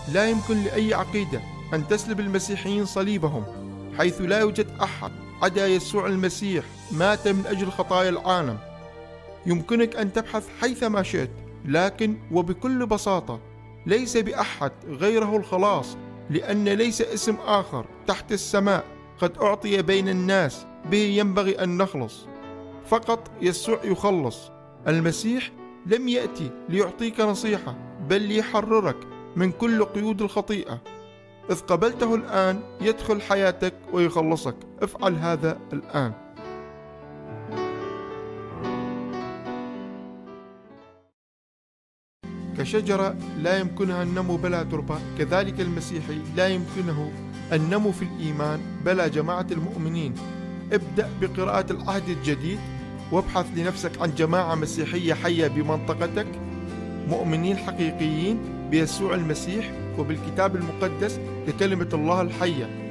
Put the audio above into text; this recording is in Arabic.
لا يمكن لأي عقيدة أن تسلب المسيحيين صليبهم، حيث لا يوجد أحد عدا يسوع المسيح مات من أجل خطايا العالم. يمكنك أن تبحث حيثما شئت، لكن وبكل بساطة ليس بأحد غيره الخلاص، لأن ليس اسم آخر تحت السماء قد أعطي بين الناس به ينبغي أن نخلص. فقط يسوع يخلص. المسيح لم يأتي ليعطيك نصيحة، بل ليحررك من كل قيود الخطيئة. إذ قبلته الآن يدخل حياتك ويخلصك. افعل هذا الآن. كشجرة لا يمكنها النمو بلا تربة، كذلك المسيحي لا يمكنه النمو في الإيمان بلا جماعة المؤمنين. ابدأ بقراءة العهد الجديد، وابحث لنفسك عن جماعة مسيحية حية بمنطقتك، مؤمنين حقيقيين بيسوع المسيح وبالكتاب المقدس ككلمة الله الحية.